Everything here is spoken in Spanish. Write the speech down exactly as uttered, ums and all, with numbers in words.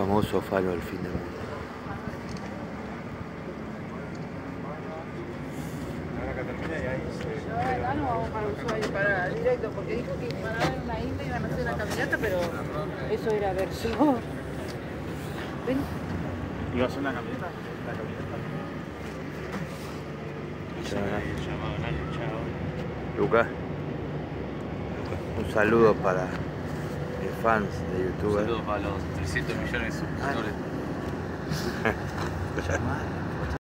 famoso faro del fin del mundo. Acá no vamos para Ushuaia, para directo, porque dijo que paraban en una isla y iban a hacer una caminata, pero eso era verso. ¿Ven? ¿Iba a hacer una caminata? La caminata. Lucas, un saludo para mis fans de YouTube. Un saludo para los trescientos millones de suscriptores. Ah.